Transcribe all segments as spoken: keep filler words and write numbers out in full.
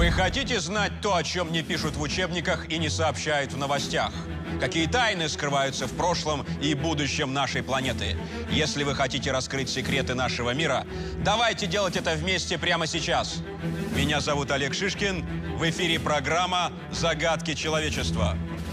Вы хотите знать то, о чем не пишут в учебниках и не сообщают в новостях? Какие тайны скрываются в прошлом и будущем нашей планеты? Если вы хотите раскрыть секреты нашего мира, давайте делать это вместе прямо сейчас. Меня зовут Олег Шишкин. В эфире программа «Загадки человечества».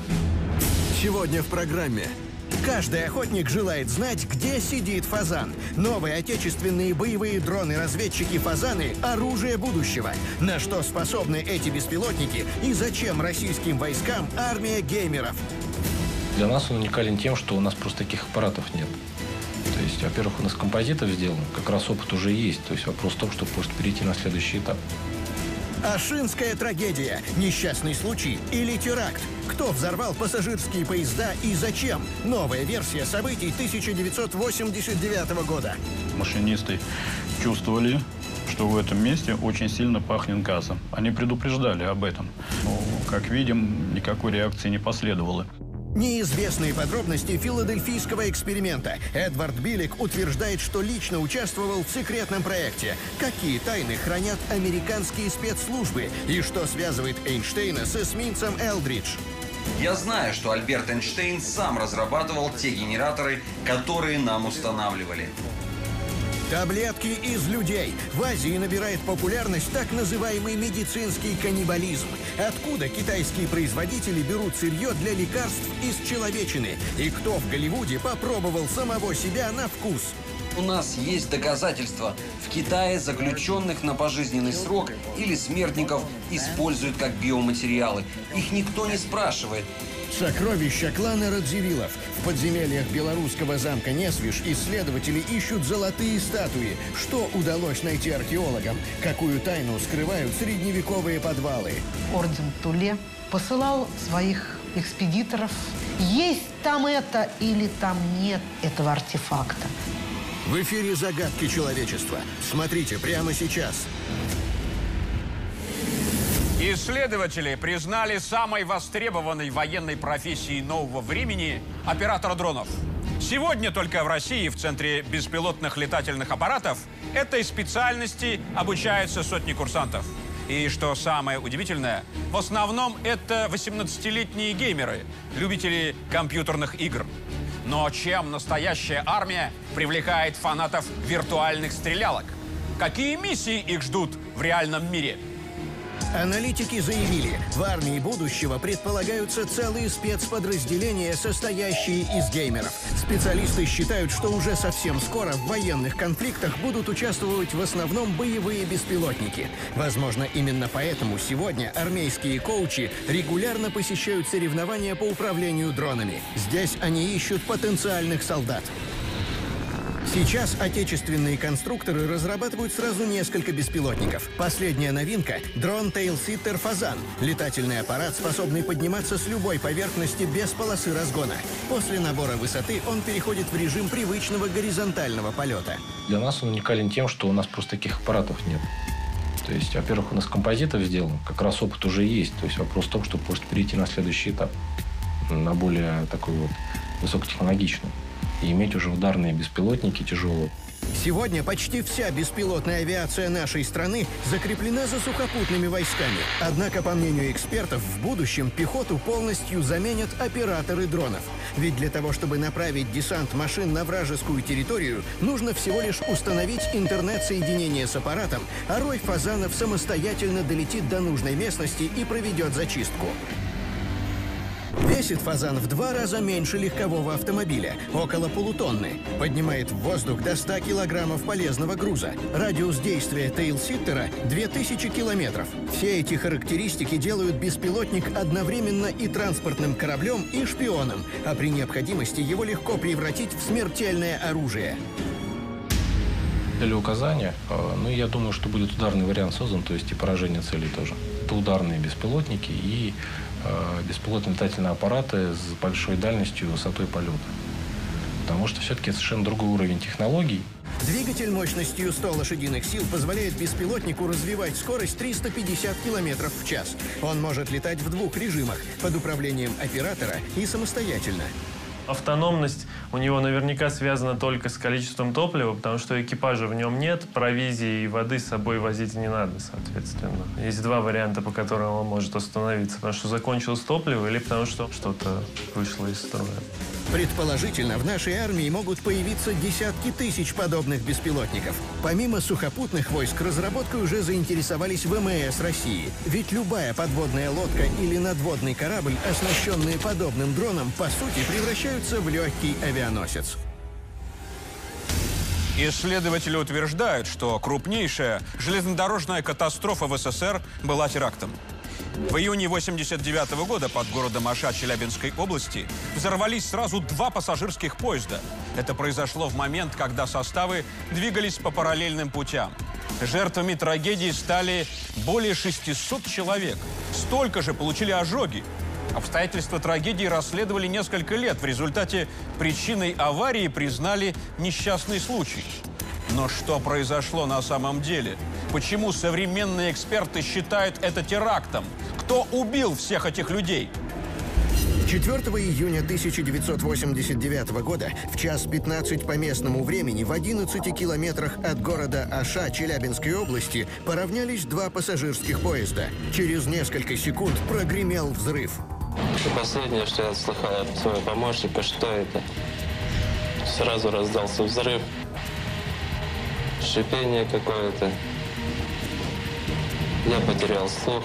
Сегодня в программе. Каждый охотник желает знать, где сидит фазан. Новые отечественные боевые дроны-разведчики «Фазаны» – оружие будущего. На что способны эти беспилотники и зачем российским войскам армия геймеров? Для нас он уникален тем, что у нас просто таких аппаратов нет. То есть, во-первых, у нас композитов сделан, как раз опыт уже есть. То есть вопрос в том, что просто перейти на следующий этап. Ашинская трагедия, несчастный случай или теракт? Кто взорвал пассажирские поезда и зачем? Новая версия событий тысяча девятьсот восемьдесят девятого года. Машинисты чувствовали, что в этом месте очень сильно пахнет газом. Они предупреждали об этом. Но, как видим, никакой реакции не последовало. Неизвестные подробности филадельфийского эксперимента. Эдвард Биллик утверждает, что лично участвовал в секретном проекте. Какие тайны хранят американские спецслужбы? И что связывает Эйнштейна с эсминцем Элдридж? Я знаю, что Альберт Эйнштейн сам разрабатывал те генераторы, которые нам устанавливали. Таблетки из людей. В Азии набирает популярность так называемый медицинский каннибализм. Откуда китайские производители берут сырье для лекарств из человечины? И кто в Голливуде попробовал самого себя на вкус? У нас есть доказательства. В Китае заключенных на пожизненный срок или смертников используют как биоматериалы. Их никто не спрашивает. Сокровища клана Радзивиллов. В подземельях белорусского замка Несвиж исследователи ищут золотые статуи. Что удалось найти археологам? Какую тайну скрывают средневековые подвалы? Орден Туле посылал своих экспедиторов. Есть там это или там нет этого артефакта? В эфире «Загадки человечества». Смотрите прямо сейчас. Исследователи признали самой востребованной военной профессией нового времени оператора дронов. Сегодня только в России, в Центре беспилотных летательных аппаратов, этой специальности обучаются сотни курсантов. И что самое удивительное, в основном это восемнадцатилетние геймеры, любители компьютерных игр. Но чем настоящая армия привлекает фанатов виртуальных стрелялок? Какие миссии их ждут в реальном мире? Аналитики заявили, в армии будущего предполагаются целые спецподразделения, состоящие из геймеров. Специалисты считают, что уже совсем скоро в военных конфликтах будут участвовать в основном боевые беспилотники. Возможно, именно поэтому сегодня армейские коучи регулярно посещают соревнования по управлению дронами. Здесь они ищут потенциальных солдат. Сейчас отечественные конструкторы разрабатывают сразу несколько беспилотников. Последняя новинка – дрон Tailsitter «Фазан». Летательный аппарат, способный подниматься с любой поверхности без полосы разгона. После набора высоты он переходит в режим привычного горизонтального полета. Для нас он уникален тем, что у нас просто таких аппаратов нет. То есть, во-первых, у нас композитов сделан, как раз опыт уже есть. То есть вопрос в том, что просто перейти на следующий этап, на более такой вот высокотехнологичный. И иметь уже ударные беспилотники тяжелые. Сегодня почти вся беспилотная авиация нашей страны закреплена за сухопутными войсками. Однако, по мнению экспертов, в будущем пехоту полностью заменят операторы дронов. Ведь для того, чтобы направить десант машин на вражескую территорию, нужно всего лишь установить интернет-соединение с аппаратом, а рой фазанов самостоятельно долетит до нужной местности и проведет зачистку. Весит фазан в два раза меньше легкового автомобиля, около полутонны. Поднимает в воздух до ста килограммов полезного груза. Радиус действия Tailsitter – две тысячи километров. Все эти характеристики делают беспилотник одновременно и транспортным кораблем, и шпионом, а при необходимости его легко превратить в смертельное оружие. Дали указания, ну, я думаю, что будет ударный вариант создан, то есть и поражение целей тоже. Это ударные беспилотники и э, беспилотные летательные аппараты с большой дальностью и высотой полета. Потому что все-таки совершенно другой уровень технологий. Двигатель мощностью сто лошадиных сил позволяет беспилотнику развивать скорость триста пятьдесят километров в час. Он может летать в двух режимах – под управлением оператора и самостоятельно. Автономность у него наверняка связано только с количеством топлива, потому что экипажа в нем нет, провизии и воды с собой возить не надо, соответственно. Есть два варианта, по которым он может остановиться. Потому что закончилось топливо или потому что что-то вышло из строя. Предположительно, в нашей армии могут появиться десятки тысяч подобных беспилотников. Помимо сухопутных войск, разработкой уже заинтересовались ВМС России. Ведь любая подводная лодка или надводный корабль, оснащенные подобным дроном, по сути превращаются в легкий авианосец. Исследователи утверждают, что крупнейшая железнодорожная катастрофа в СССР была терактом. В июне восемьдесят девятого года под городом Аша Челябинской области взорвались сразу два пассажирских поезда. Это произошло в момент, когда составы двигались по параллельным путям. Жертвами трагедии стали более шестисот человек. Столько же получили ожоги. Обстоятельства трагедии расследовали несколько лет. В результате причиной аварии признали несчастный случай. Но что произошло на самом деле? Почему современные эксперты считают это терактом? Кто убил всех этих людей? четвёртого июня тысяча девятьсот восемьдесят девятого года в час пятнадцать по местному времени в одиннадцати километрах от города Аша Челябинской области поравнялись два пассажирских поезда. Через несколько секунд прогремел взрыв. И последнее, что я слыхал от своего помощника, что это. Сразу раздался взрыв, шипение какое-то. Я потерял слух.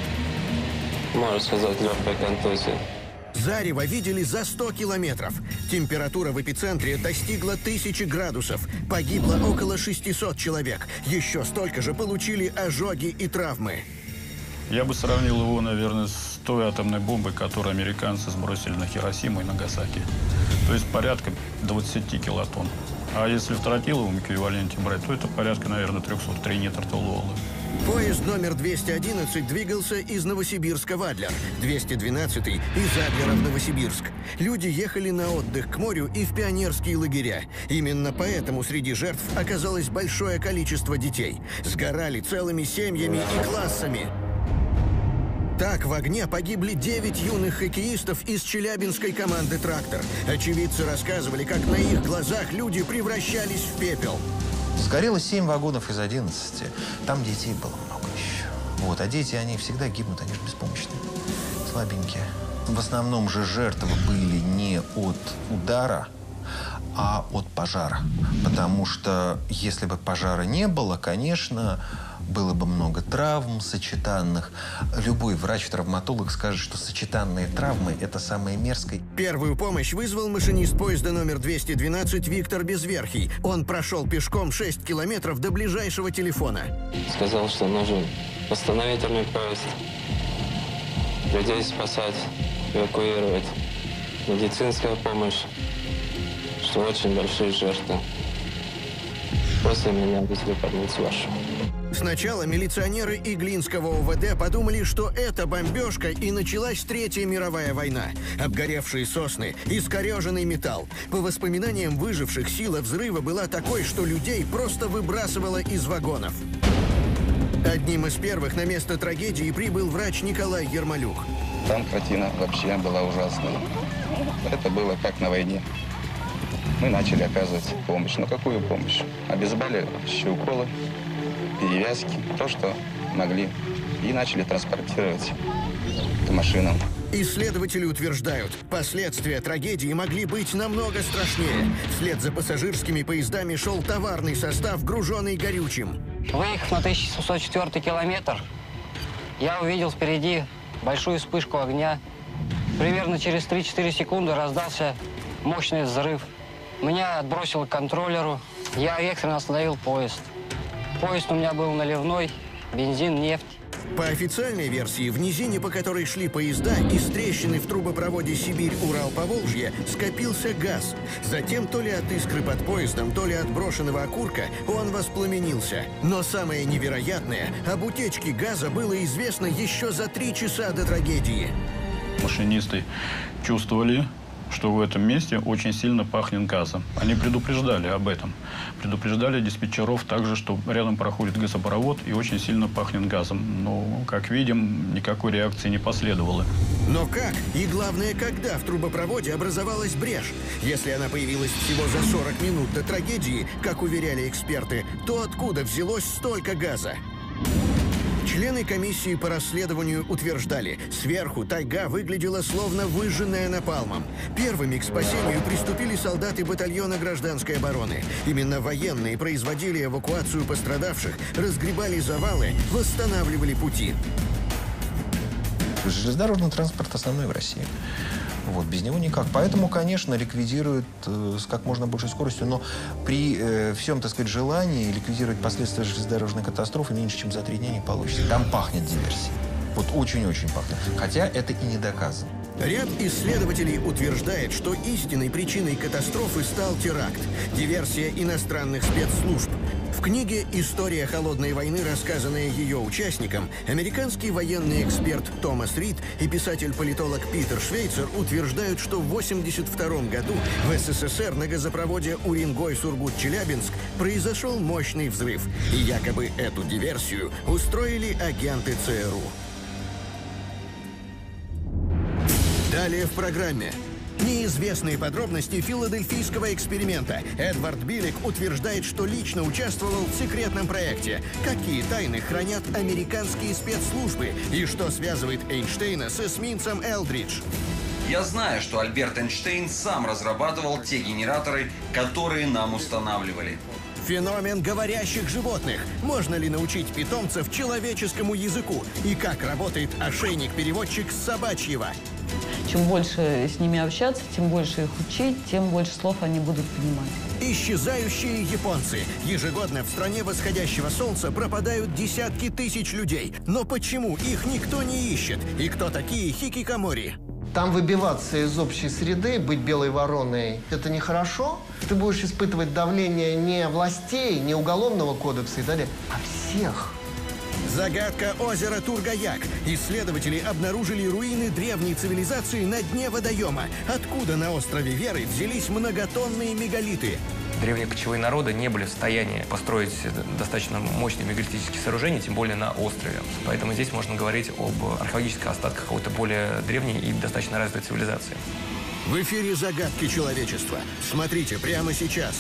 Можно сказать, легкая контузия. Зарево видели за сто километров. Температура в эпицентре достигла тысячи градусов. Погибло около шестисот человек. Еще столько же получили ожоги и травмы. Я бы сравнил его, наверное, с той атомной бомбой, которую американцы сбросили на Хиросиму и Нагасаки. То есть порядка двадцати килотонн. А если в тротиловом эквиваленте брать, то это порядка, наверное, трёхсот тринитратолуола. Поезд номер двести одиннадцать двигался из Новосибирска в Адлер, двести двенадцатый из Адлера в Новосибирск. Люди ехали на отдых к морю и в пионерские лагеря. Именно поэтому среди жертв оказалось большое количество детей. Сгорали целыми семьями и классами. Так в огне погибли девять юных хоккеистов из челябинской команды «Трактор». Очевидцы рассказывали, как на их глазах люди превращались в пепел. Сгорело семь вагонов из одиннадцати. Там детей было много еще. Вот. А дети, они всегда гибнут, они же беспомощные, слабенькие. В основном же жертвы были не от удара, а от пожара. Потому что если бы пожара не было, конечно, было бы много травм сочетанных. Любой врач-травматолог скажет, что сочетанные травмы – это самое мерзкое. Первую помощь вызвал машинист поезда номер двести двенадцать Виктор Безверхий. Он прошел пешком шесть километров до ближайшего телефона. Сказал, что нужен восстановительный поезд. Людей спасать, эвакуировать. Медицинская помощь, что очень большие жертвы. После меня везли больницу вашу. Сначала милиционеры Иглинского ОВД подумали, что это бомбежка, и началась Третья мировая война. Обгоревшие сосны, искореженный металл. По воспоминаниям выживших, сила взрыва была такой, что людей просто выбрасывало из вагонов. Одним из первых на место трагедии прибыл врач Николай Ермолюк. Там картина вообще была ужасная. Это было как на войне. Мы начали оказывать помощь. Но какую помощь? Обезболивающие уколы, перевязки, то, что могли. И начали транспортировать к машинам. Исследователи утверждают, последствия трагедии могли быть намного страшнее. Вслед за пассажирскими поездами шел товарный состав, груженный горючим. Выехав на тысяча семьсот четвёртый километр, я увидел впереди большую вспышку огня. Примерно через три-четыре секунды раздался мощный взрыв. Меня отбросило к контроллеру. Я экстренно остановил поезд. Поезд у меня был наливной, бензин, нефть. По официальной версии, в низине, по которой шли поезда, из трещины в трубопроводе Сибирь-Урал-Поволжье скопился газ. Затем то ли от искры под поездом, то ли от брошенного окурка он воспламенился. Но самое невероятное, об утечке газа было известно еще за три часа до трагедии. Машинисты чувствовали что в этом месте очень сильно пахнет газом. Они предупреждали об этом. Предупреждали диспетчеров также, что рядом проходит газопровод и очень сильно пахнет газом. Но, как видим, никакой реакции не последовало. Но как и, главное, когда в трубопроводе образовалась брешь? Если она появилась всего за сорок минут до трагедии, как уверяли эксперты, то откуда взялось столько газа? Члены комиссии по расследованию утверждали, сверху тайга выглядела словно выжженная напалмом. Первыми к спасению приступили солдаты батальона гражданской обороны. Именно военные производили эвакуацию пострадавших, разгребали завалы, восстанавливали пути. Железнодорожный транспорт основной в России. Вот, без него никак. Поэтому, конечно, ликвидируют э, с как можно большей скоростью, но при э, всем, так сказать, желании ликвидировать последствия железнодорожной катастрофы меньше, чем за три дня не получится. Там пахнет диверсией. Вот очень-очень пахнет. Хотя это и не доказано. Ряд исследователей утверждает, что истинной причиной катастрофы стал теракт, диверсия иностранных спецслужб. В книге «История холодной войны», рассказанная ее участникам, американский военный эксперт Томас Рид и писатель-политолог Питер Швейцер утверждают, что в восемьдесят втором году в СССР на газопроводе Уренгой-Сургут-Челябинск произошел мощный взрыв, и якобы эту диверсию устроили агенты ЦРУ. Далее в программе. Неизвестные подробности филадельфийского эксперимента. Эдвард Биллик утверждает, что лично участвовал в секретном проекте. Какие тайны хранят американские спецслужбы? И что связывает Эйнштейна с эсминцем Элдридж? Я знаю, что Альберт Эйнштейн сам разрабатывал те генераторы, которые нам устанавливали. Феномен говорящих животных. Можно ли научить питомцев человеческому языку? И как работает ошейник-переводчик с собачьего? Чем больше с ними общаться, тем больше их учить, тем больше слов они будут понимать. Исчезающие японцы. Ежегодно в стране восходящего солнца пропадают десятки тысяч людей. Но почему их никто не ищет? И кто такие хикикомори? Там выбиваться из общей среды, быть белой вороной, это нехорошо. Ты будешь испытывать давление не властей, не уголовного кодекса и далее, а всех. Загадка озера Тургаяк. Исследователи обнаружили руины древней цивилизации на дне водоема. Откуда на острове Веры взялись многотонные мегалиты? Древние кочевые народы не были в состоянии построить достаточно мощные мегалитические сооружения, тем более на острове. Поэтому здесь можно говорить об археологических остатках какой-то более древней и достаточно развитой цивилизации. В эфире «Загадки человечества». Смотрите прямо сейчас.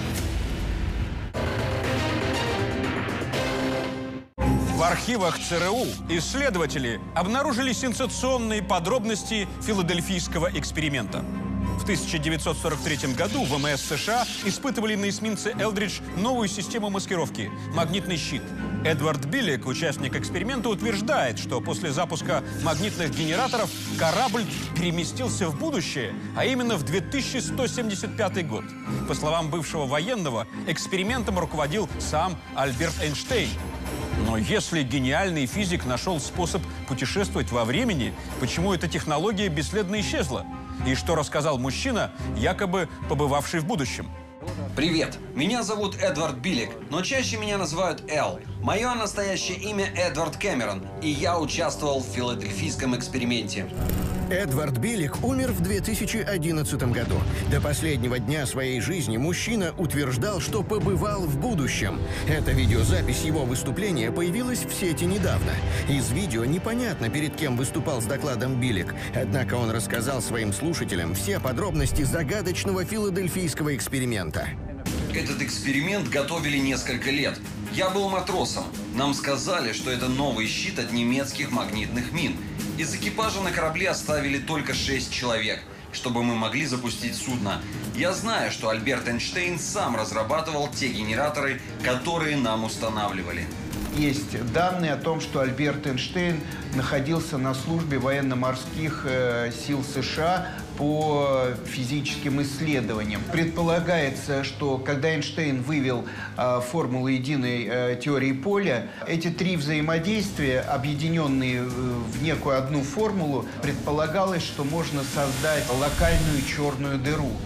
В архивах ЦРУ исследователи обнаружили сенсационные подробности филадельфийского эксперимента. В тысяча девятьсот сорок третьем году ВМС США испытывали на эсминце «Элдридж» новую систему маскировки – магнитный щит. Эдвард Биллик, участник эксперимента, утверждает, что после запуска магнитных генераторов корабль переместился в будущее, а именно в две тысячи сто семьдесят пятый год. По словам бывшего военного, экспериментом руководил сам Альберт Эйнштейн. Но если гениальный физик нашел способ путешествовать во времени, почему эта технология бесследно исчезла? И что рассказал мужчина, якобы побывавший в будущем? Привет, меня зовут Эдвард Биллик, но чаще меня называют Эл. Мое настоящее имя Эдвард Кэмерон, и я участвовал в филадельфийском эксперименте. Эдвард Биллик умер в две тысячи одиннадцатом году. До последнего дня своей жизни мужчина утверждал, что побывал в будущем. Эта видеозапись его выступления появилась в сети недавно. Из видео непонятно, перед кем выступал с докладом Биллик. Однако он рассказал своим слушателям все подробности загадочного филадельфийского эксперимента. Этот эксперимент готовили несколько лет. Я был матросом. Нам сказали, что это новый щит от немецких магнитных мин. Из экипажа на корабле оставили только шесть человек, чтобы мы могли запустить судно. Я знаю, что Альберт Эйнштейн сам разрабатывал те генераторы, которые нам устанавливали. Есть данные о том, что Альберт Эйнштейн находился на службе военно-морских э, сил США по физическим исследованиям. Предполагается, что когда Эйнштейн вывел э, формулу единой э, теории поля, эти три взаимодействия, объединенные в некую одну формулу, предполагалось, что можно создать локальную черную дыру.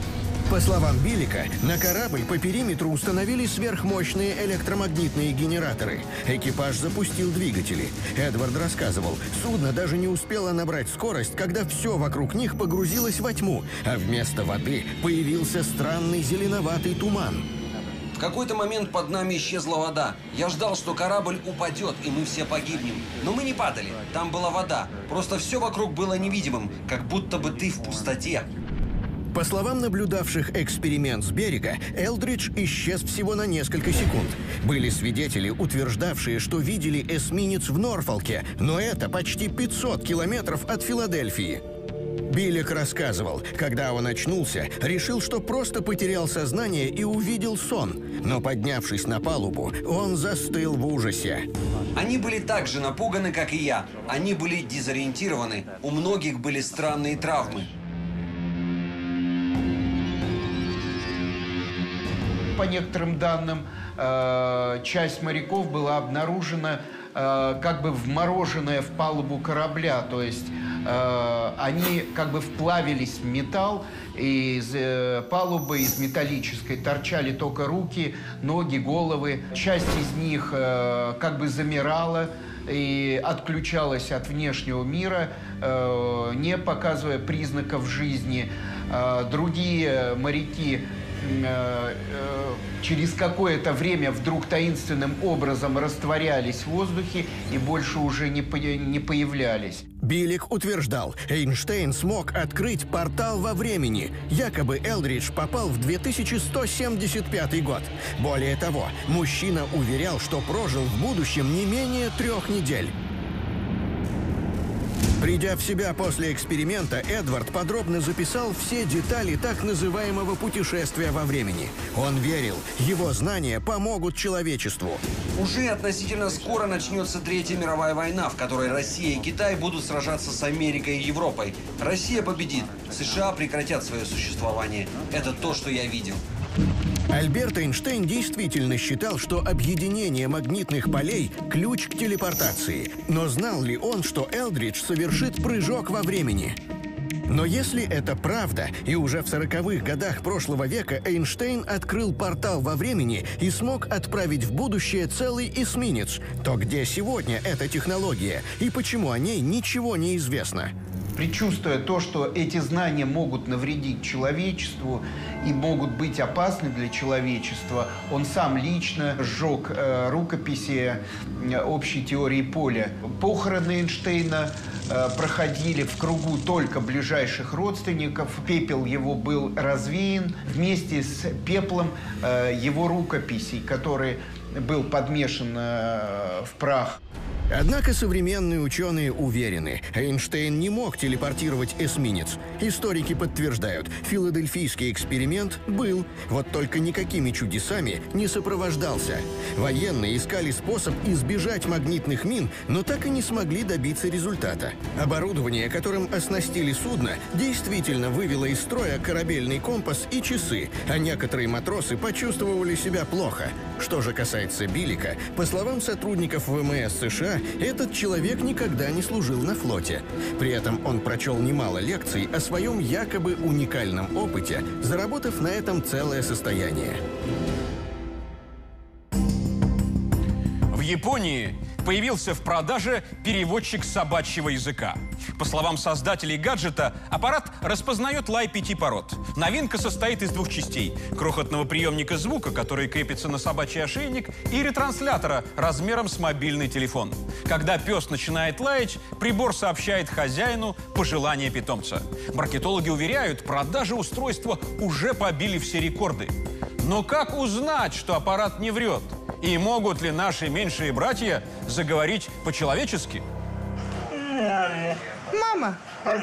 По словам Билика, на корабль по периметру установили сверхмощные электромагнитные генераторы. Экипаж запустил двигатели. Эдвард рассказывал, судно даже не успело набрать скорость, когда все вокруг них погрузилось во тьму, а вместо воды появился странный зеленоватый туман. В какой-то момент под нами исчезла вода. Я ждал, что корабль упадет, и мы все погибнем. Но мы не падали. Там была вода. Просто все вокруг было невидимым, как будто бы ты в пустоте. По словам наблюдавших эксперимент с берега, Элдридж исчез всего на несколько секунд. Были свидетели, утверждавшие, что видели эсминец в Норфолке, но это почти пятьсот километров от Филадельфии. Билик рассказывал, когда он очнулся, решил, что просто потерял сознание и увидел сон. Но, поднявшись на палубу, он застыл в ужасе. Они были так же напуганы, как и я. Они были дезориентированы. У многих были странные травмы. По некоторым данным, э, часть моряков была обнаружена э, как бы вмороженная в палубу корабля, то есть э, они как бы вплавились в металл, и из э, палубы, из металлической, торчали только руки, ноги, головы. Часть из них э, как бы замирала и отключалась от внешнего мира, э, не показывая признаков жизни. Э, другие моряки через какое-то время вдруг таинственным образом растворялись в воздухе и больше уже не, по не появлялись. Билик утверждал, Эйнштейн смог открыть портал во времени. Якобы Элдридж попал в две тысячи сто семьдесят пятый год. Более того, мужчина уверял, что прожил в будущем не менее трех недель. Придя в себя после эксперимента, Эдвард подробно записал все детали так называемого путешествия во времени. Он верил, его знания помогут человечеству. Уже относительно скоро начнется Третья мировая война, в которой Россия и Китай будут сражаться с Америкой и Европой. Россия победит, США прекратят свое существование. Это то, что я видел. Альберт Эйнштейн действительно считал, что объединение магнитных полей – ключ к телепортации. Но знал ли он, что Элдридж совершит прыжок во времени? Но если это правда, и уже в сороковых годах прошлого века Эйнштейн открыл портал во времени и смог отправить в будущее целый эсминец, то где сегодня эта технология и почему о ней ничего не известно? Предчувствуя то, что эти знания могут навредить человечеству и могут быть опасны для человечества, он сам лично сжег э, рукописи общей теории поля. Похороны Эйнштейна э, проходили в кругу только ближайших родственников. Пепел его был развеян вместе с пеплом э, его рукописей, который был подмешан э, в прах. Однако современные ученые уверены, Эйнштейн не мог телепортировать эсминец. Историки подтверждают, филадельфийский эксперимент был, вот только никакими чудесами не сопровождался. Военные искали способ избежать магнитных мин, но так и не смогли добиться результата. Оборудование, которым оснастили судно, действительно вывело из строя корабельный компас и часы, а некоторые матросы почувствовали себя плохо. Что же касается Билика, по словам сотрудников ВМС США, этот человек никогда не служил на флоте. При этом он прочел немало лекций о своем якобы уникальном опыте, заработав на этом целое состояние. В Японии появился в продаже переводчик собачьего языка. По словам создателей гаджета, аппарат распознает лай пяти пород. Новинка состоит из двух частей – крохотного приемника звука, который крепится на собачий ошейник, и ретранслятора размером с мобильный телефон. Когда пес начинает лаять, прибор сообщает хозяину пожелания питомца. Маркетологи уверяют, продажи устройства уже побили все рекорды. Но как узнать, что аппарат не врет? И могут ли наши меньшие братья заговорить по-человечески? Мама!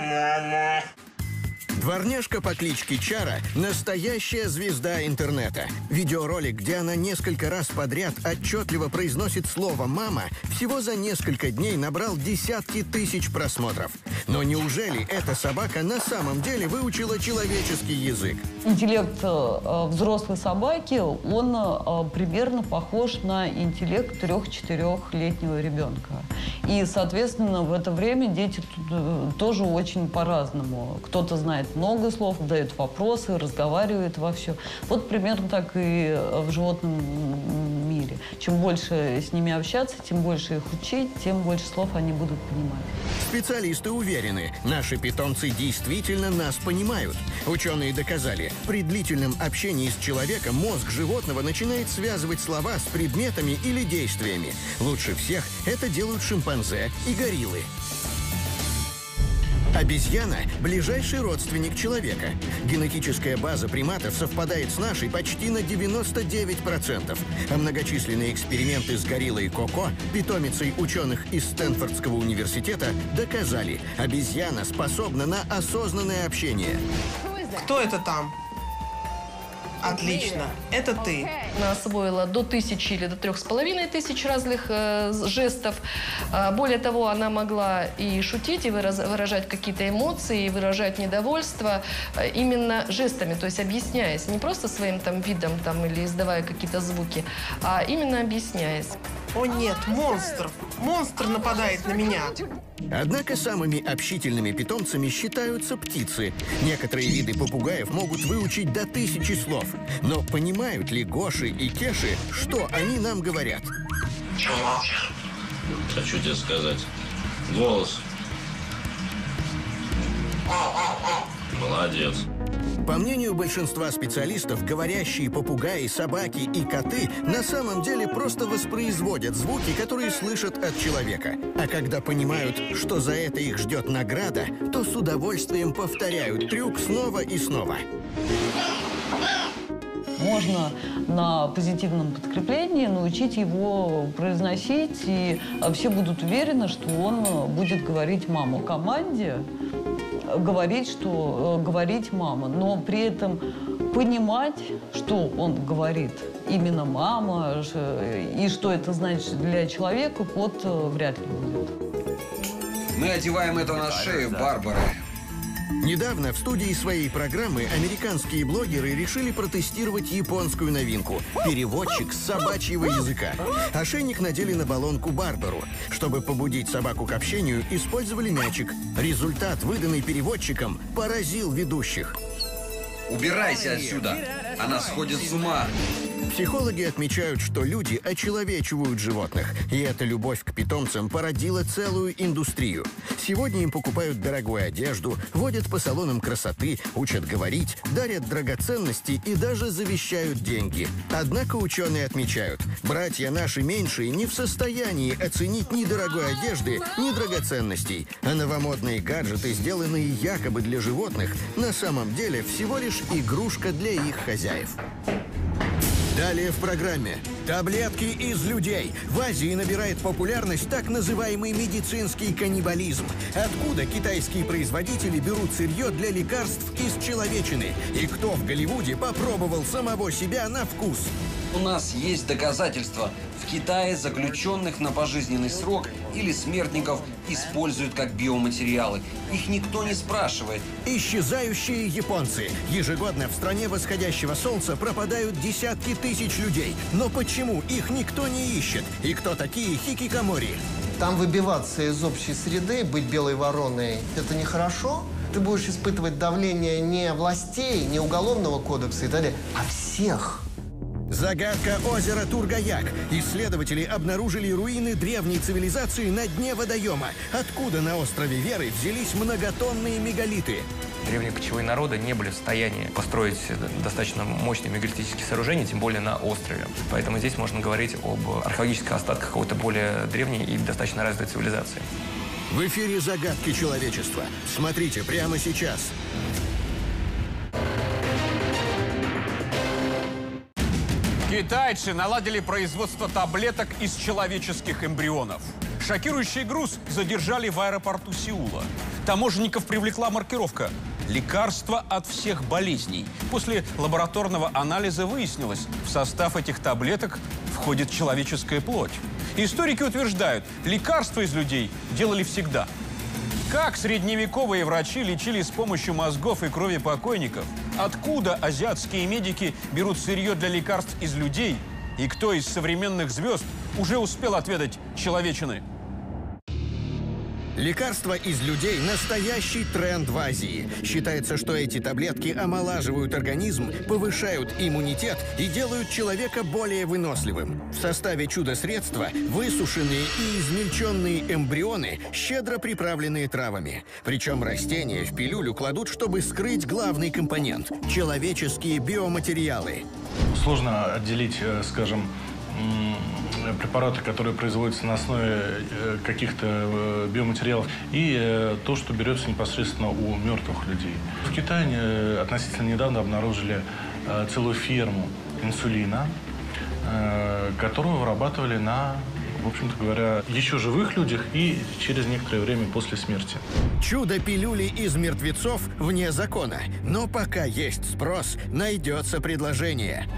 Дворняжка по кличке Чара – настоящая звезда интернета. Видеоролик, где она несколько раз подряд отчетливо произносит слово «мама», всего за несколько дней набрал десятки тысяч просмотров. Но неужели эта собака на самом деле выучила человеческий язык? Интеллект э, взрослой собаки, он э, примерно похож на интеллект трех-четырехлетнего ребенка. И, соответственно, в это время дети э, тоже очень по-разному. Кто-то знает много слов, задает вопросы, разговаривает вовсю. Вот примерно так и в животном мире. Чем больше с ними общаться, тем больше их учить, тем больше слов они будут понимать. Специалисты уверены, наши питомцы действительно нас понимают. Ученые доказали, при длительном общении с человеком мозг животного начинает связывать слова с предметами или действиями. Лучше всех это делают шимпанзе и гориллы. Обезьяна – ближайший родственник человека. Генетическая база приматов совпадает с нашей почти на девяносто девять процентов. А многочисленные эксперименты с гориллой Коко, питомицей ученых из Стэнфордского университета, доказали – обезьяна способна на осознанное общение. Кто это там? Отлично. Это ты. Она освоила до тысячи или до трех с половиной тысяч разных э, жестов. А, более того, она могла и шутить, и выраз, выражать какие-то эмоции, и выражать недовольство э, именно жестами, то есть объясняясь, не просто своим там видом там, или издавая какие-то звуки, а именно объясняясь. О нет, монстр! Монстр нападает на меня! Однако самыми общительными питомцами считаются птицы. Некоторые виды попугаев могут выучить до тысячи слов. Но понимают ли Гоши и Кеши, что они нам говорят? Чего молчишь? Хочу тебе сказать. Голос. Молодец. По мнению большинства специалистов, говорящие попугаи, собаки и коты на самом деле просто воспроизводят звуки, которые слышат от человека. А когда понимают, что за это их ждет награда, то с удовольствием повторяют трюк снова и снова. Можно на позитивном подкреплении научить его произносить, и все будут уверены, что он будет говорить «мама» команде, говорить, что говорить «мама», но при этом понимать, что он говорит именно «мама», и что это значит для человека, кот вряд ли будет. Мы одеваем это на шею Барбары. Недавно в студии своей программы американские блогеры решили протестировать японскую новинку – переводчик с собачьего языка. Ошейник надели на баллонку Барбару. Чтобы побудить собаку к общению, использовали мячик. Результат, выданный переводчиком, поразил ведущих. Убирайся отсюда! Она сходит с ума! Психологи отмечают, что люди очеловечивают животных, и эта любовь к питомцам породила целую индустрию. Сегодня им покупают дорогую одежду, водят по салонам красоты, учат говорить, дарят драгоценности и даже завещают деньги. Однако ученые отмечают, братья наши меньшие не в состоянии оценить ни дорогой одежды, ни драгоценностей, а новомодные гаджеты, сделанные якобы для животных, на самом деле всего лишь игрушка для их хозяев. Далее в программе. Таблетки из людей. В Азии набирает популярность так называемый медицинский каннибализм. Откуда китайские производители берут сырье для лекарств из человечины? И кто в Голливуде попробовал самого себя на вкус? У нас есть доказательства. В Китае заключенных на пожизненный срок или смертников используют как биоматериалы. Их никто не спрашивает. Исчезающие японцы. Ежегодно в стране восходящего солнца пропадают десятки тысяч людей. Но почему их никто не ищет? И кто такие хикикамори? Там выбиваться из общей среды, быть белой вороной, это нехорошо. Ты будешь испытывать давление не властей, не уголовного кодекса и так далее, а всех. Загадка озера Тургаяк. Исследователи обнаружили руины древней цивилизации на дне водоема. Откуда на острове Веры взялись многотонные мегалиты? Древние кочевые народы не были в состоянии построить достаточно мощные мегалитические сооружения, тем более на острове. Поэтому здесь можно говорить об археологических остатках какой-то более древней и достаточно развитой цивилизации. В эфире «Загадки человечества». Смотрите прямо сейчас. Китайцы наладили производство таблеток из человеческих эмбрионов. Шокирующий груз задержали в аэропорту Сеула. Таможенников привлекла маркировка «Лекарство от всех болезней». После лабораторного анализа выяснилось, в состав этих таблеток входит человеческая плоть. Историки утверждают, лекарства из людей делали всегда. Как средневековые врачи лечили с помощью мозгов и крови покойников? Откуда азиатские медики берут сырье для лекарств из людей? И кто из современных звезд уже успел отведать человечины? Лекарства из людей – настоящий тренд в Азии. Считается, что эти таблетки омолаживают организм, повышают иммунитет и делают человека более выносливым. В составе чудо-средства высушенные и измельченные эмбрионы, щедро приправленные травами. Причем растения в пилюлю кладут, чтобы скрыть главный компонент – человеческие биоматериалы. Сложно отделить, скажем, препараты, которые производятся на основе каких-то биоматериалов, и то, что берется непосредственно у мертвых людей. В Китае относительно недавно обнаружили целую ферму инсулина, которую вырабатывали на, в общем-то говоря, еще живых людях и через некоторое время после смерти. Чудо-пилюли из мертвецов вне закона. Но пока есть спрос, найдется предложение.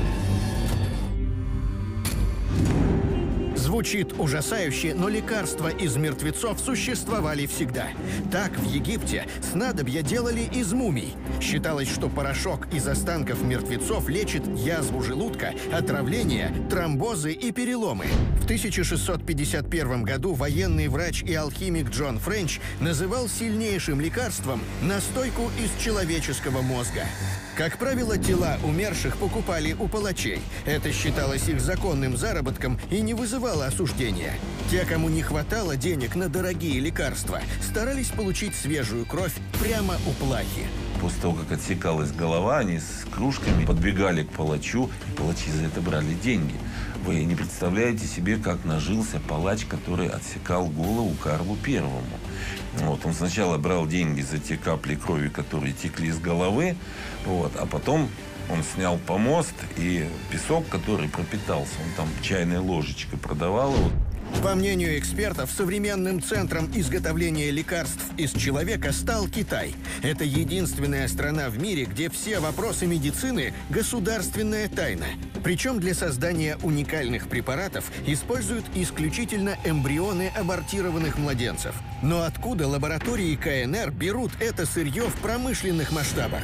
Звучит ужасающе, но лекарства из мертвецов существовали всегда. Так в Египте снадобья делали из мумий. Считалось, что порошок из останков мертвецов лечит язву желудка, отравление, тромбозы и переломы. В тысяча шестьсот пятьдесят первом году военный врач и алхимик Джон Френч называл сильнейшим лекарством настойку из человеческого мозга. Как правило, тела умерших покупали у палачей. Это считалось их законным заработком и не вызывало осуждения. Те, кому не хватало денег на дорогие лекарства, старались получить свежую кровь прямо у плахи. После того, как отсекалась голова, они с кружками подбегали к палачу, и палачи за это брали деньги. Вы не представляете себе, как нажился палач, который отсекал голову Карлу Первому. Вот, он сначала брал деньги за те капли крови, которые текли из головы, вот, а потом он снял помост и песок, который пропитался, он там чайной ложечкой продавал его. По мнению экспертов, современным центром изготовления лекарств из человека стал Китай. Это единственная страна в мире, где все вопросы медицины – государственная тайна. Причем для создания уникальных препаратов используют исключительно эмбрионы абортированных младенцев. Но откуда лаборатории ка эн эр берут это сырье в промышленных масштабах?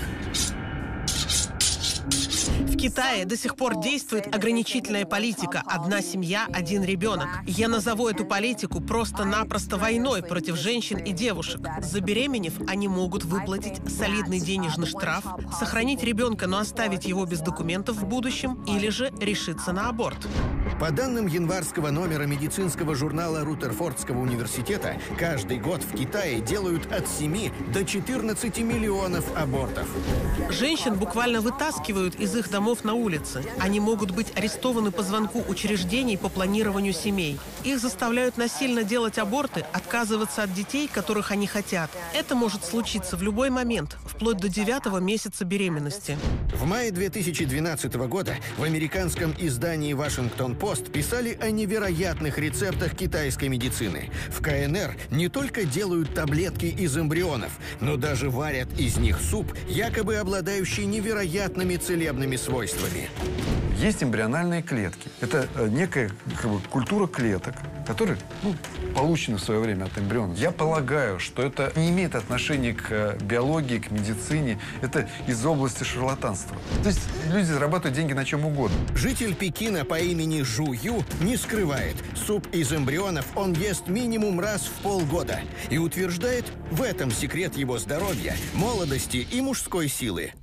В Китае до сих пор действует ограничительная политика «одна семья, один ребенок». Я назову эту политику просто-напросто войной против женщин и девушек. Забеременев, они могут выплатить солидный денежный штраф, сохранить ребенка, но оставить его без документов в будущем, или же решиться на аборт. По данным январского номера медицинского журнала Рутерфордского университета, каждый год в Китае делают от семи до четырнадцати миллионов абортов. Женщин буквально вытаскивают из их домов на улице. Они могут быть арестованы по звонку учреждений по планированию семей. Их заставляют насильно делать аборты, отказываться от детей, которых они хотят. Это может случиться в любой момент, вплоть до девятого месяца беременности. В мае две тысячи двенадцатого года в американском издании «Вашингтон-Пост» писали о невероятных рецептах китайской медицины. В ка эн эр не только делают таблетки из эмбрионов, но даже варят из них суп, якобы обладающий невероятными целебными свойствами. Есть эмбриональные клетки. Это некая как бы, культура клеток, которые ну, получены в свое время от эмбриона. Я полагаю, что это не имеет отношения к биологии, к медицине. Это из области шарлатанства. То есть люди зарабатывают деньги на чем угодно. Житель Пекина по имени Жу Ю не скрывает. Суп из эмбрионов он ест минимум раз в полгода. И утверждает, в этом секрет его здоровья, молодости и мужской силы.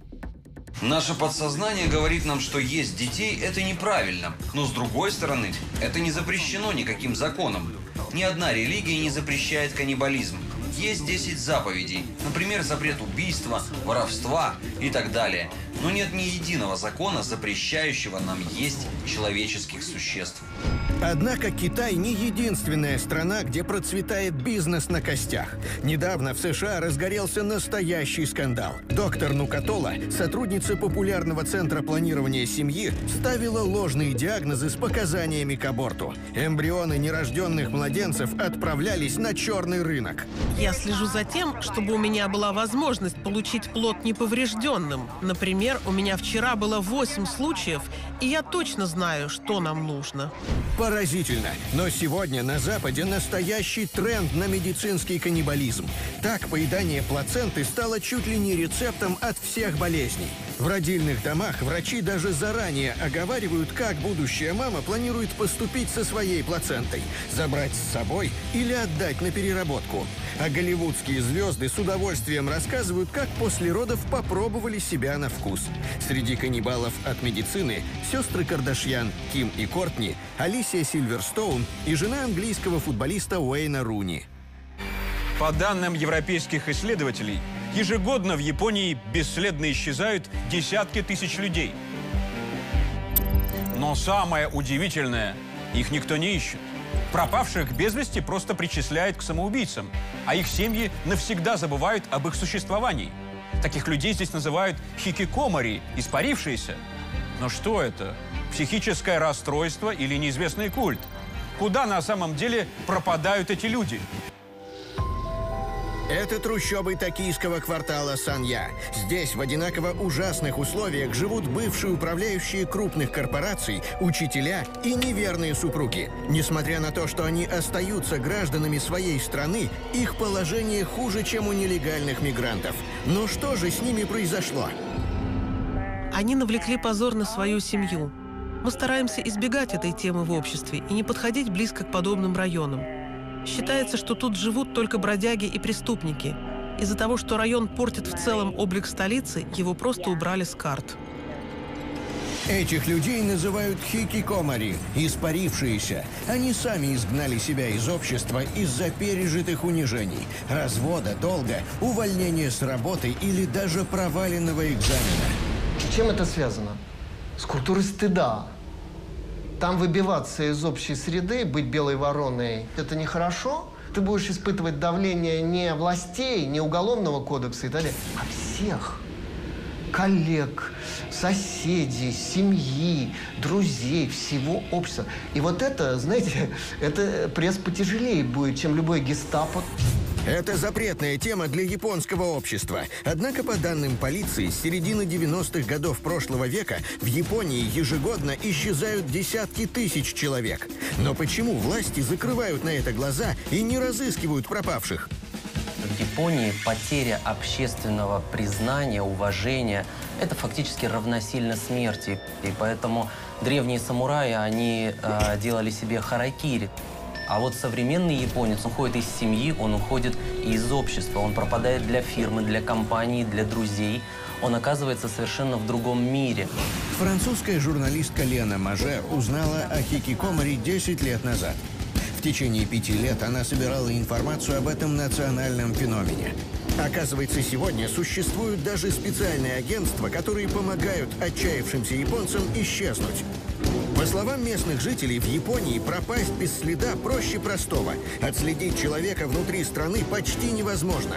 Наше подсознание говорит нам, что есть детей – это неправильно. Но с другой стороны, это не запрещено никаким законом. Ни одна религия не запрещает каннибализм. Есть десять заповедей, например, запрет убийства, воровства и так далее. Но нет ни единого закона, запрещающего нам есть человеческих существ. Однако Китай не единственная страна, где процветает бизнес на костях. Недавно в США разгорелся настоящий скандал. Доктор Нукатола, сотрудница популярного центра планирования семьи, ставила ложные диагнозы с показаниями к аборту. Эмбрионы нерожденных младенцев отправлялись на черный рынок. Я слежу за тем, чтобы у меня была возможность получить плод неповрежденным. Например, Например, у меня вчера было восемь случаев, и я точно знаю, что нам нужно. Поразительно. Но сегодня на Западе настоящий тренд на медицинский каннибализм. Так, поедание плаценты стало чуть ли не рецептом от всех болезней. В родильных домах врачи даже заранее оговаривают, как будущая мама планирует поступить со своей плацентой. Забрать с собой или отдать на переработку. А голливудские звезды с удовольствием рассказывают, как после родов попробовали себя на вкус. Среди каннибалов от медицины сестры Кардашьян Ким и Кортни, Алисия Сильверстоун и жена английского футболиста Уэйна Руни. По данным европейских исследователей, ежегодно в Японии бесследно исчезают десятки тысяч людей. Но самое удивительное, их никто не ищет. Пропавших без вести просто причисляют к самоубийцам, а их семьи навсегда забывают об их существовании. Таких людей здесь называют хикикомори, испарившиеся. Но что это? Психическое расстройство или неизвестный культ? Куда на самом деле пропадают эти люди? Это трущобы токийского квартала Санья. Здесь в одинаково ужасных условиях живут бывшие управляющие крупных корпораций, учителя и неверные супруги. Несмотря на то, что они остаются гражданами своей страны, их положение хуже, чем у нелегальных мигрантов. Но что же с ними произошло? Они навлекли позор на свою семью. Мы стараемся избегать этой темы в обществе и не подходить близко к подобным районам. Считается, что тут живут только бродяги и преступники. Из-за того, что район портит в целом облик столицы, его просто убрали с карт. Этих людей называют хикикомори, испарившиеся. Они сами изгнали себя из общества из-за пережитых унижений, развода, долга, увольнения с работы или даже проваленного экзамена. С чем это связано? С культурой стыда. Там выбиваться из общей среды, быть белой вороной, это нехорошо. Ты будешь испытывать давление не властей, не уголовного кодекса и так далее, а всех. Коллег, соседей, семьи, друзей, всего общества. И вот это, знаете, это пресс потяжелее будет, чем любой гестапо. Это запретная тема для японского общества. Однако, по данным полиции, с середины девяностых годов прошлого века в Японии ежегодно исчезают десятки тысяч человек. Но почему власти закрывают на это глаза и не разыскивают пропавших? В Японии потеря общественного признания, уважения – это фактически равносильно смерти. И поэтому древние самураи, они э, делали себе харакири. А вот современный японец уходит из семьи, он уходит из общества, он пропадает для фирмы, для компании, для друзей. Он оказывается совершенно в другом мире. Французская журналистка Лена Маже узнала о хикикомори десять лет назад. В течение пяти лет она собирала информацию об этом национальном феномене. Оказывается, сегодня существуют даже специальные агентства, которые помогают отчаявшимся японцам исчезнуть. По словам местных жителей, в Японии пропасть без следа проще простого. Отследить человека внутри страны почти невозможно.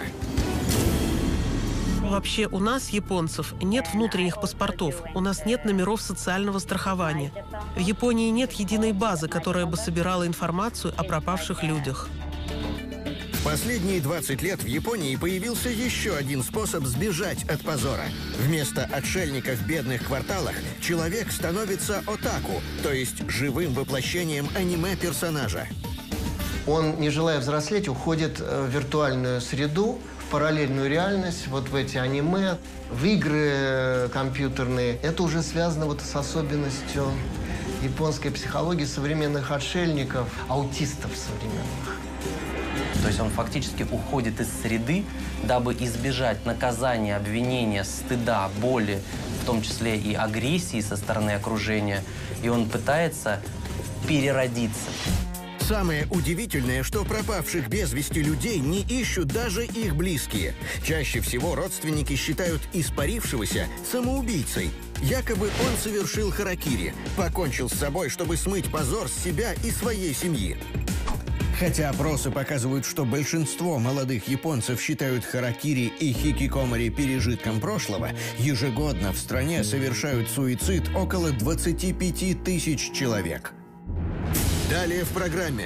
Вообще у нас, японцев, нет внутренних паспортов, у нас нет номеров социального страхования. В Японии нет единой базы, которая бы собирала информацию о пропавших людях. В последние двадцать лет в Японии появился еще один способ сбежать от позора. Вместо отшельника в бедных кварталах человек становится отаку, то есть живым воплощением аниме-персонажа. Он, не желая взрослеть, уходит в виртуальную среду, в параллельную реальность, вот в эти аниме, в игры компьютерные. Это уже связано вот с особенностью японской психологии современных отшельников, аутистов современных. То есть он фактически уходит из среды, дабы избежать наказания, обвинения, стыда, боли, в том числе и агрессии со стороны окружения. И он пытается переродиться. Самое удивительное, что пропавших без вести людей не ищут даже их близкие. Чаще всего родственники считают испарившегося самоубийцей. Якобы он совершил харакири, покончил с собой, чтобы смыть позор с себя и своей семьи. Хотя опросы показывают, что большинство молодых японцев считают харакири и хикикомори пережитком прошлого, ежегодно в стране совершают суицид около двадцати пяти тысяч человек. Далее в программе.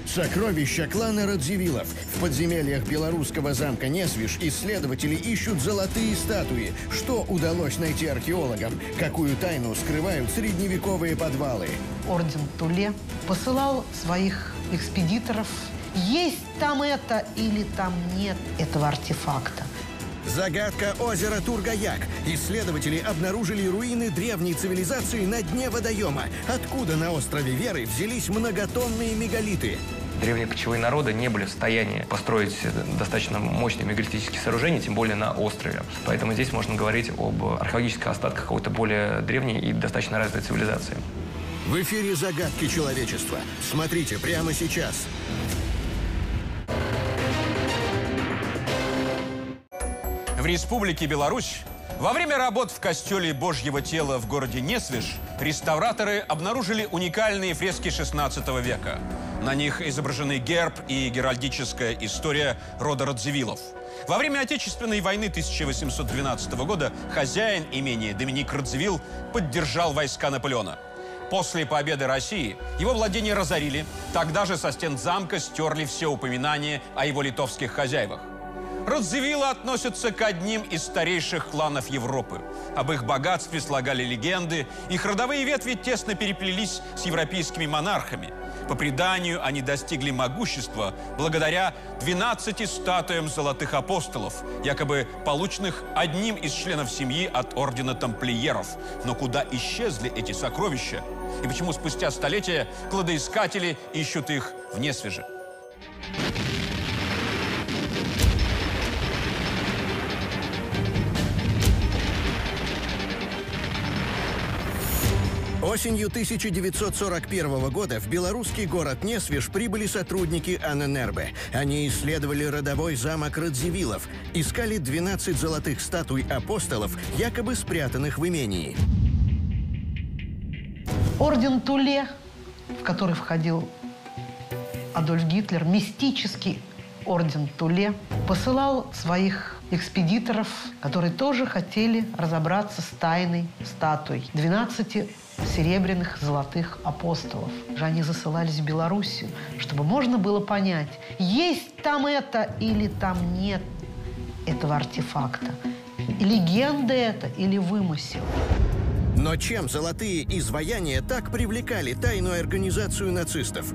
Сокровища клана Радзивиллов. В подземельях белорусского замка Несвиж исследователи ищут золотые статуи. Что удалось найти археологам? Какую тайну скрывают средневековые подвалы? Орден Туле посылал своих экспедиторов. Есть там это или там нет этого артефакта. Загадка озера Тургаяк. Исследователи обнаружили руины древней цивилизации на дне водоема. Откуда на острове Веры взялись многотонные мегалиты? Древние кочевые народы не были в состоянии построить достаточно мощные мегалитические сооружения, тем более на острове. Поэтому здесь можно говорить об археологических остатках какой-то более древней и достаточно развитой цивилизации. В эфире «Загадки человечества». Смотрите прямо сейчас. В Республике Беларусь во время работ в костеле Божьего тела в городе Несвиж реставраторы обнаружили уникальные фрески шестнадцатого века. На них изображены герб и геральдическая история рода Радзивиллов. Во время Отечественной войны тысяча восемьсот двенадцатого года хозяин имения Доминик Радзивилл поддержал войска Наполеона. После победы России его владения разорили. Тогда же со стен замка стерли все упоминания о его литовских хозяевах. Радзивиллы относятся к одним из старейших кланов Европы. Об их богатстве слагали легенды. Их родовые ветви тесно переплелись с европейскими монархами. По преданию, они достигли могущества благодаря двенадцати статуям золотых апостолов, якобы полученных одним из членов семьи от ордена тамплиеров. Но куда исчезли эти сокровища? И почему спустя столетия кладоискатели ищут их в Несвиже? Осенью тысяча девятьсот сорок первого года в белорусский город Несвиж прибыли сотрудники Аненербе. Они исследовали родовой замок Радзивиллов, искали двенадцать золотых статуй апостолов, якобы спрятанных в имении. Орден Туле, в который входил Адольф Гитлер, мистический орден Туле, посылал своих экспедиторов, которые тоже хотели разобраться с тайной статуй двенадцати серебряных золотых апостолов. Они засылались в Белоруссию, чтобы можно было понять, есть там это или там нет этого артефакта. Легенда это или вымысел. Но чем золотые изваяния так привлекали тайную организацию нацистов?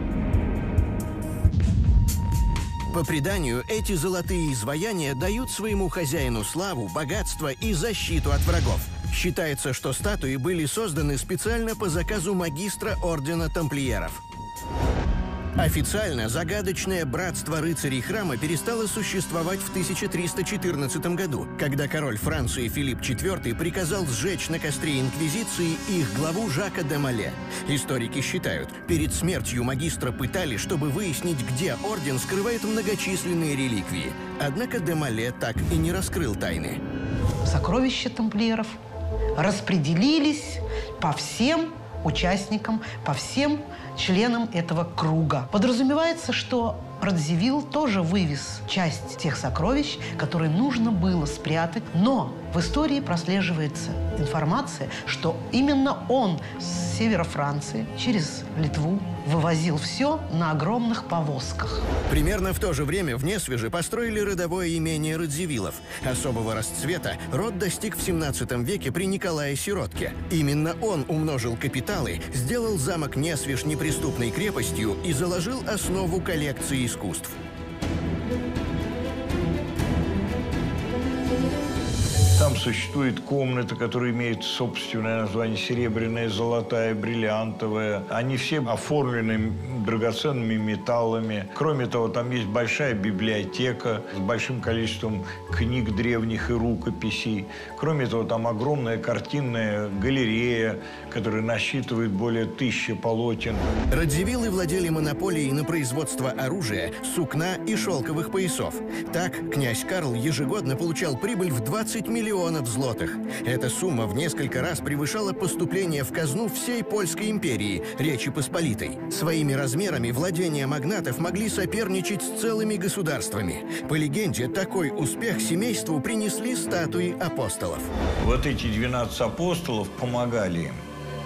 По преданию, эти золотые изваяния дают своему хозяину славу, богатство и защиту от врагов. Считается, что статуи были созданы специально по заказу магистра ордена тамплиеров. Официально загадочное братство рыцарей храма перестало существовать в тысяча триста четырнадцатом году, когда король Франции Филипп четвёртый приказал сжечь на костре Инквизиции их главу Жака де Моле. Историки считают, перед смертью магистра пытали, чтобы выяснить, где орден скрывает многочисленные реликвии. Однако де Моле так и не раскрыл тайны. Сокровища тамплиеров распределились по всем участникам, по всем членам этого круга. Подразумевается, что Радзивилл тоже вывез часть тех сокровищ, которые нужно было спрятать, но в истории прослеживается информация, что именно он с севера Франции через Литву вывозил все на огромных повозках. Примерно в то же время в Несвиже построили родовое имение Радзивиллов. Особого расцвета род достиг в семнадцатом веке при Николае Сиротке. Именно он умножил капиталы, сделал замок Несвиж неприступной крепостью и заложил основу коллекции искусств. Там существует комната, которая имеет собственное название серебряная, золотая, бриллиантовая. Они все оформлены драгоценными металлами. Кроме того, там есть большая библиотека с большим количеством книг древних и рукописей. Кроме того, там огромная картинная галерея, которая насчитывает более тысячи полотен. Радзивиллы владели монополией на производство оружия, сукна и шелковых поясов. Так, князь Карл ежегодно получал прибыль в двадцать миллионов злотых. Эта сумма в несколько раз превышала поступление в казну всей Польской империи, Речи Посполитой. Своими размерами владения магнатов могли соперничать с целыми государствами. По легенде, такой успех семейству принесли статуи апостолов. Вот эти двенадцать апостолов помогали им.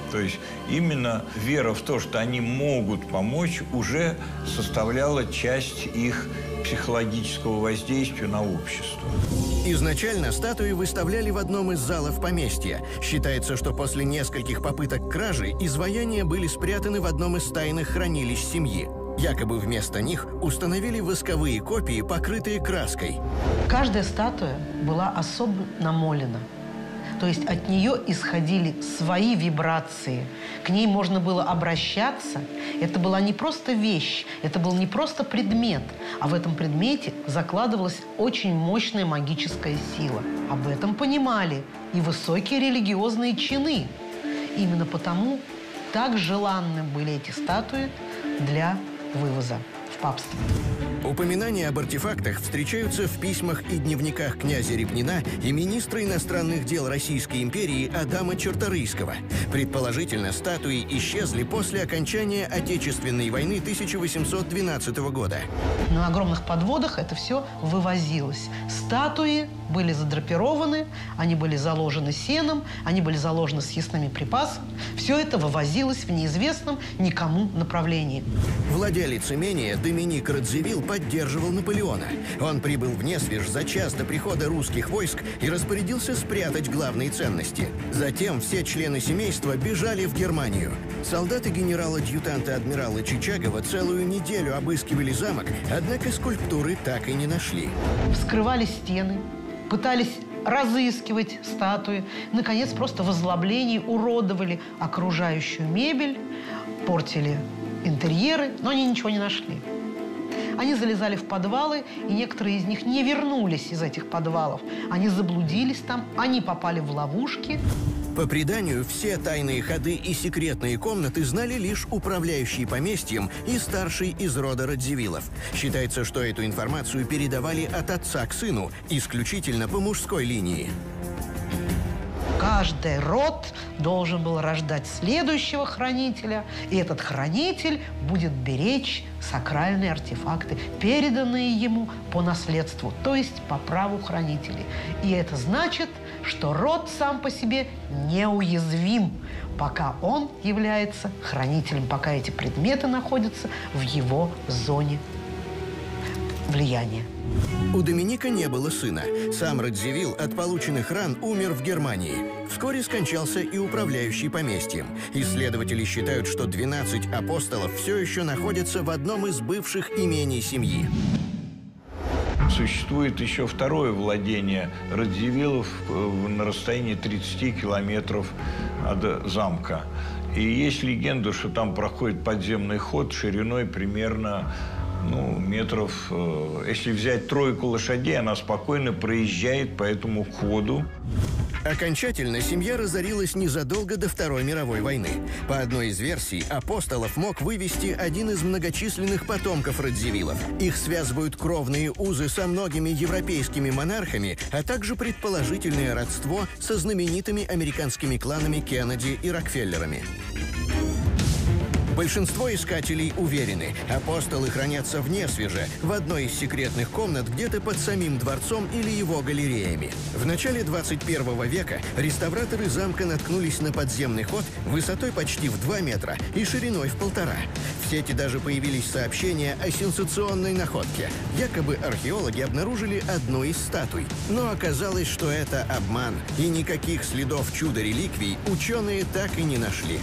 То есть именно вера в то, что они могут помочь, уже составляла часть их психологического воздействия на общество. Изначально статуи выставляли в одном из залов поместья. Считается, что после нескольких попыток кражи изваяния были спрятаны в одном из тайных хранилищ семьи. Якобы вместо них установили восковые копии, покрытые краской. Каждая статуя была особо намолена. То есть от нее исходили свои вибрации. К ней можно было обращаться. Это была не просто вещь, это был не просто предмет, а в этом предмете закладывалась очень мощная магическая сила. Об этом понимали и высокие религиозные чины. Именно потому так желанны были эти статуи для вывоза в папство. Упоминания об артефактах встречаются в письмах и дневниках князя Репнина и министра иностранных дел Российской империи Адама Черторийского. Предположительно, статуи исчезли после окончания Отечественной войны тысяча восемьсот двенадцатого года. На огромных подводах это все вывозилось. Статуи были задрапированы, они были заложены сеном, они были заложены съестными припасами. Все это вывозилось в неизвестном никому направлении. Владелец имения Доминик Радзивилл поддерживал Наполеона. Он прибыл в Несвиж за час до прихода русских войск и распорядился спрятать главные ценности. Затем все члены семейства бежали в Германию. Солдаты генерала-адъютанта адмирала Чичагова целую неделю обыскивали замок, однако скульптуры так и не нашли. Вскрывали стены, пытались разыскивать статуи. Наконец, просто в озлоблении уродовали окружающую мебель, портили интерьеры, но они ничего не нашли. Они залезали в подвалы, и некоторые из них не вернулись из этих подвалов. Они заблудились там, они попали в ловушки. По преданию, все тайные ходы и секретные комнаты знали лишь управляющий поместьем и старший из рода Радзивиллов. Считается, что эту информацию передавали от отца к сыну, исключительно по мужской линии. Каждый род должен был рождать следующего хранителя, и этот хранитель будет беречь сакральные артефакты, переданные ему по наследству, то есть по праву хранителей. И это значит, что род сам по себе неуязвим, пока он является хранителем, пока эти предметы находятся в его зоне влияния. У Доминика не было сына. Сам Радзивилл от полученных ран умер в Германии. Вскоре скончался и управляющий поместьем. Исследователи считают, что двенадцать апостолов все еще находятся в одном из бывших имений семьи. Существует еще второе владение Радзивиллов на расстоянии тридцати километров от замка. И есть легенда, что там проходит подземный ход шириной примерно ну, метров... Э, если взять тройку лошадей, она спокойно проезжает по этому ходу. Окончательно семья разорилась незадолго до Второй мировой войны. По одной из версий, апостолов мог вывести один из многочисленных потомков Радзивиллов. Их связывают кровные узы со многими европейскими монархами, а также предположительное родство со знаменитыми американскими кланами Кеннеди и Рокфеллерами. Большинство искателей уверены, апостолы хранятся в Несвиже, в одной из секретных комнат где-то под самим дворцом или его галереями. В начале двадцать первого века реставраторы замка наткнулись на подземный ход высотой почти в два метра и шириной в полтора. В сети даже появились сообщения о сенсационной находке. Якобы археологи обнаружили одну из статуй. Но оказалось, что это обман, и никаких следов чудо-реликвий ученые так и не нашли.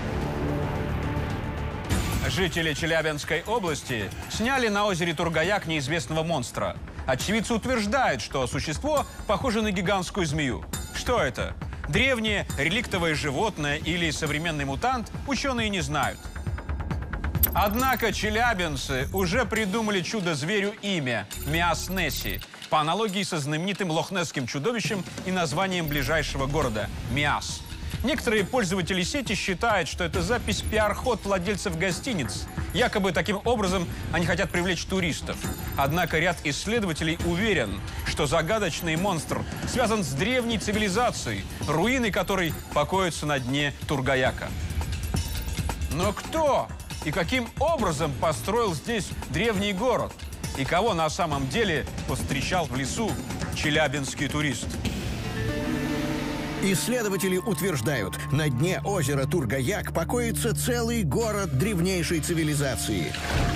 Жители Челябинской области сняли на озере Тургаяк неизвестного монстра. Очевидцы утверждают, что существо похоже на гигантскую змею. Что это? Древнее реликтовое животное или современный мутант? Ученые не знают. Однако челябинцы уже придумали чудо-зверю имя – Миас Несси, по аналогии со знаменитым лохнесским чудовищем и названием ближайшего города – Миас. Некоторые пользователи сети считают, что это запись пиар-ход владельцев гостиниц. Якобы таким образом они хотят привлечь туристов. Однако ряд исследователей уверен, что загадочный монстр связан с древней цивилизацией, руины которой покоятся на дне Тургаяка. Но кто и каким образом построил здесь древний город? И кого на самом деле повстречал в лесу челябинский турист? Исследователи утверждают, на дне озера Тургаяк покоится целый город древнейшей цивилизации.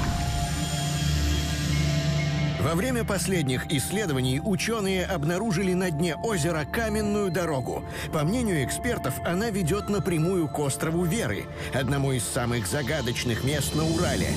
Во время последних исследований ученые обнаружили на дне озера каменную дорогу. По мнению экспертов, она ведет напрямую к острову Веры, одному из самых загадочных мест на Урале.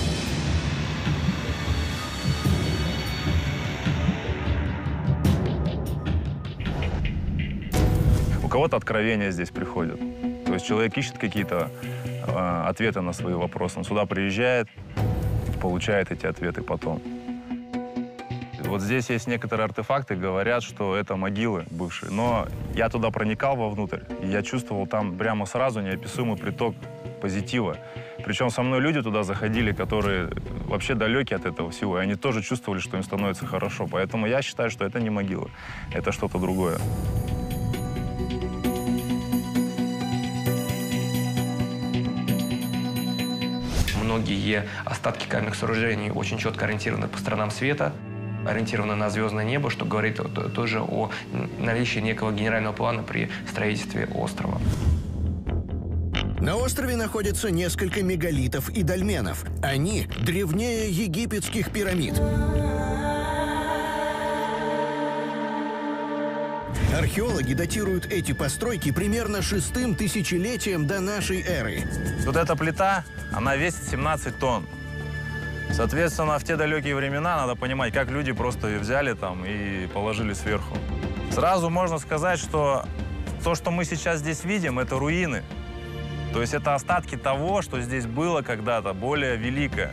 У кого-то откровения здесь приходят. То есть человек ищет какие-то э, ответы на свои вопросы. Он сюда приезжает, получает эти ответы потом. Вот здесь есть некоторые артефакты, говорят, что это могилы бывшие. Но я туда проникал вовнутрь, и я чувствовал там прямо сразу неописуемый приток позитива. Причем со мной люди туда заходили, которые вообще далеки от этого всего, и они тоже чувствовали, что им становится хорошо. Поэтому я считаю, что это не могилы, это что-то другое. Многие остатки каменных сооружений очень четко ориентированы по сторонам света, ориентированы на звездное небо, что говорит тоже о наличии некого генерального плана при строительстве острова. На острове находится несколько мегалитов и дольменов. Они древнее египетских пирамид. Археологи датируют эти постройки примерно шестым тысячелетием до нашей эры. Вот эта плита, она весит семнадцать тонн. Соответственно, в те далекие времена надо понимать, как люди просто ее взяли там и положили сверху. Сразу можно сказать, что то, что мы сейчас здесь видим, это руины. То есть это остатки того, что здесь было когда-то, более великое.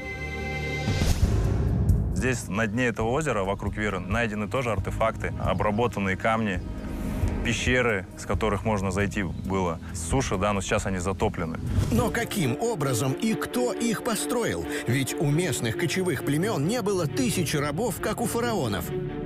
Здесь на дне этого озера, вокруг Веры, найдены тоже артефакты, обработанные камни, пещеры, с которых можно зайти было. Суши, да, но сейчас они затоплены. Но каким образом и кто их построил? Ведь у местных кочевых племен не было тысячи рабов, как у фараонов.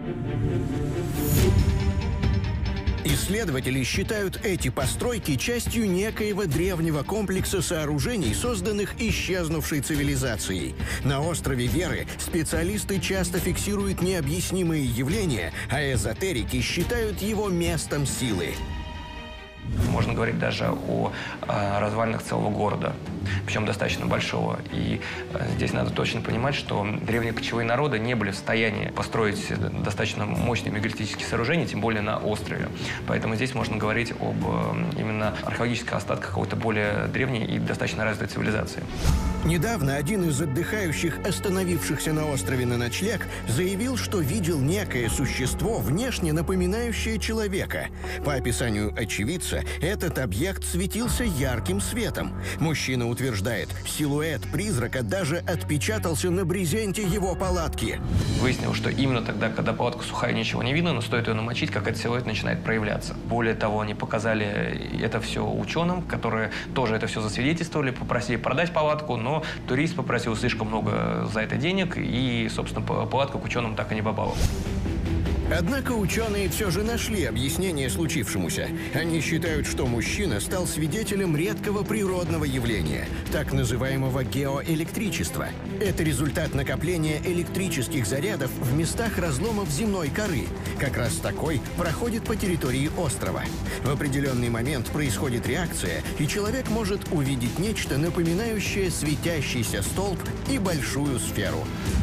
Исследователи считают эти постройки частью некоего древнего комплекса сооружений, созданных исчезнувшей цивилизацией. На острове Веры специалисты часто фиксируют необъяснимые явления, а эзотерики считают его местом силы. Можно говорить даже о, о развалинах целого города, причем достаточно большого. И здесь надо точно понимать, что древние кочевые народы не были в состоянии построить достаточно мощные мегалитические сооружения, тем более на острове. Поэтому здесь можно говорить об именно археологических остатках какой-то более древней и достаточно развитой цивилизации. Недавно один из отдыхающих, остановившихся на острове на ночлег, заявил, что видел некое существо, внешне напоминающее человека. По описанию очевидца, этот объект светился ярким светом. Мужчина утверждает, силуэт призрака даже отпечатался на брезенте его палатки. Выяснилось, что именно тогда, когда палатка сухая, ничего не видно, но стоит ее намочить, как этот силуэт начинает проявляться. Более того, они показали это все ученым, которые тоже это все засвидетельствовали, попросили продать палатку, но турист попросил слишком много за это денег, и, собственно, палатка к ученым так и не попала. Однако ученые все же нашли объяснение случившемуся. Они считают, что мужчина стал свидетелем редкого природного явления, так называемого геоэлектричества. Это результат накопления электрических зарядов в местах разломов земной коры. Как раз такой проходит по территории острова. В определенный момент происходит реакция, и человек может увидеть нечто, напоминающее светящийся столб и большую сферу.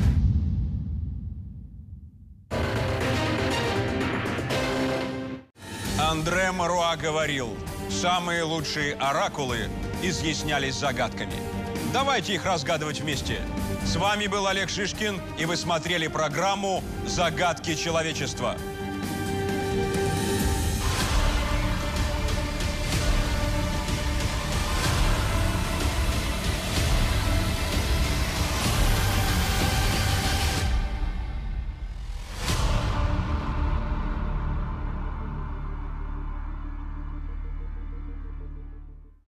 Андре Маруа говорил, самые лучшие оракулы изъяснялись загадками. Давайте их разгадывать вместе. С вами был Олег Шишкин, и вы смотрели программу «Загадки человечества».